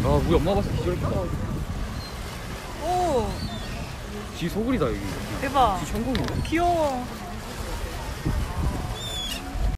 우리 엄마 봤을 때 기절했겠다. 오 지 소굴이다 여기. 대박. 지 천국인데? 귀여워.